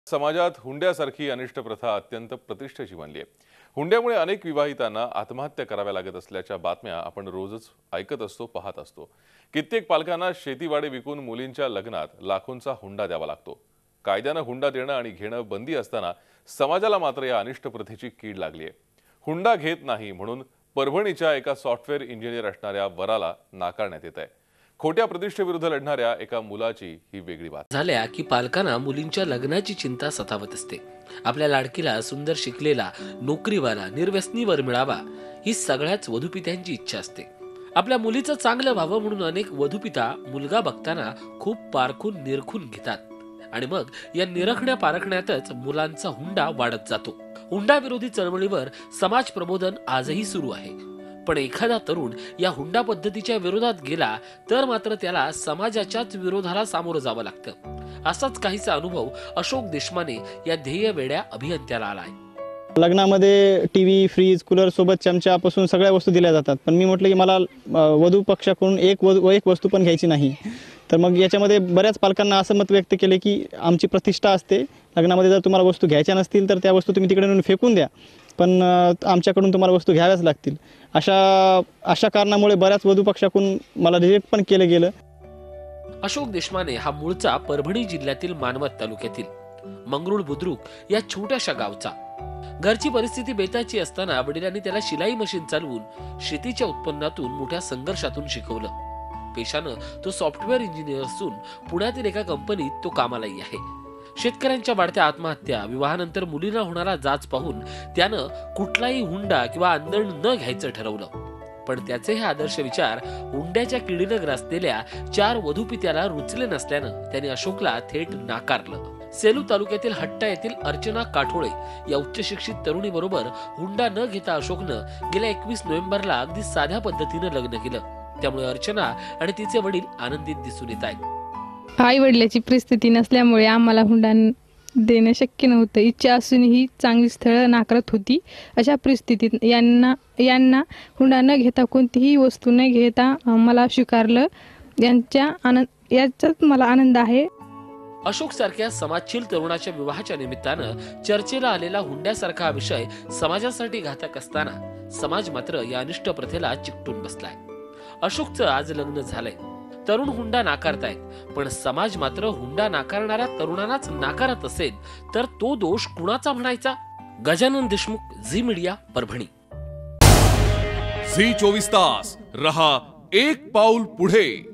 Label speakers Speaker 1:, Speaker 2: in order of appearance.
Speaker 1: समाजात हुंड्यासारखी अनिष्ट प्रथा अत्यंत प्रतिष्ठेची बनली आहे। हुंड्यामुळे अनेक विवाहितांना आत्महत्या कराव्या लागत असल्याच्या बातम्या आपण रोजच ऐकत असतो, पाहत असतो। कित्येक पालकांना शेतीवाडे विकून मुलींच्या लग्नात लाखोंचा हुंडा द्यावा लागतो। कायद्याने हुंडा देणं आणि घेणं बंदी असताना समाजाला मात्र या अनिष्ट प्रथेची कीड लागली आहे। हुंडा घेत नाही म्हणून परभणीच्या एका सॉफ्टवेअर इंजिनियर असणाऱ्या वराला नाकारण्यात येत आहे। खोट्या प्रतिष्ठेविरुद्ध लढणाऱ्या एका मुलाची ही वेगळी बात
Speaker 2: झाल्या की पालकांना मुलींच्या लग्नाची चिंता सतावत असते। आपल्या लाडकीला सुंदर शिकलेला नोकरीवाला निर्व्यसनीवर मिळावा ही सगळ्याच वधूपित्यांची इच्छा असते। आपल्या मुलीचं चांगलं व्हावं म्हणून अनेक वधूपिता मुलगा बघताना खूप पारखून निरखून घेतात आणि मग या निरखण्या पारखण्यातच मुलांचा हुंडा वाढत जातो। हुंडा विरोधी चळवळीवर समाज प्रबोधन आजही सुरू आहे, पण एखादा तरुण या हुंडा पद्धतीच्या विरोधात गेला तर मात्र त्याला समाजाच्याच विरोधाला सामोरं जावं लागतं। असाच काहीचा अनुभव अशोक देशमाने या ध्येयवेड्या अभियंत्याला आलाय।
Speaker 3: लग्नामध्ये टीव्ही, फ्रीज, कूलर सोबत चमच्यापासून सगळ्या वस्तू दिल्या जातात, पण मी म्हटलं की मला वधू पक्षाकडून एक वस्तू पण घ्यायची नाही। तर मग याच्यामध्ये बऱ्याच पालकांना असं मत व्यक्त केले की आमची प्रतिष्ठा असते, लग्नामध्ये जर तुम्हाला वस्तू घ्यायच्या नसतील तर त्या वस्तू तुम्ही तिकडे नेऊन फेकून द्या, पण आमच्याकडून तुम्हाला वस्तू घ्याव्याच लागतील। अशा कारणामुळे बऱ्याच वधू पक्षाकडून मला रिजेक्ट पण केलं गेलं।
Speaker 2: अशोक देशमाने हा मूळचा परभणी जिल्ह्यातील मानवत तालुक्यातील मंगरुळ बुद्रुक या छोट्याशा गावचा। घरची परिस्थिती बेताची असताना वडिलांनी त्याला शिलाई मशीन चालवून शेतीच्या उत्पन्नातून मोठ्या संघर्षातून शिकवलं। पेशानं तो सॉफ्टवेअर इंजिनियर असून पुण्यातील एका कंपनीत तो कामालाही आहे। शेतकऱ्यांच्या वाढत्या आत्महत्या, विवाहानंतर मुलींना होणारा जाच पाहून त्यानं कुठलाही हुंडा किंवा आंदण न घ्यायचं ठरवलं। पण त्याचे हे आदर्श विचार हुंड्याच्या किडीनं ग्रासलेल्या 4 वधूपित्याला रुचले नसल्यानं त्यांनी अशोकला थेट नाकारलं। सेलू तालुक्यातील हट्टा येथील अर्चना काठोळे या उच्च शिक्षित तरुणी बरोबर हुंडा न घेता अशोकनं गेल्या 21 नोव्हेंबरला अगदी साध्या पद्धतीनं लग्न केलं। त्यामुळे अर्चना आणि तिचे वडील आनंदित दिसून येत आहेत।
Speaker 4: आई वडिलाची परिस्थिती नसल्यामुळे आम्हाला हुंडा देणं शक्य नव्हतं। इच्छा असूनही चांगली स्थळं नाकारत होती। अशा परिस्थितीत यांना हुंडा न घेता कोणतीही वस्तू न घेता मला स्वीकारलं। याचाच मला आनंद आहे।
Speaker 2: अशोक सारख्या समाजशील तरुणाच्या विवाहाच्या निमित्तानं चर्चेला आलेला हुंड्यासारखा विषय समाजासाठी घातक असताना समाज मात्र या अनिष्ट प्रथेला चिकटून बसलाय। अशोकचं आज लग्न झालंय, तरुण हुंडा नाकारतायत, पण समाज मात्र हुंडा नाकारणाऱ्या तरुणांनाच नाकारत असेल तर तो दोष कुणाचा म्हणायचा? Gajanan Deshmukh, Zee media, Parbhani.
Speaker 5: Zee 24 तास रहा एक पाऊल पुढे।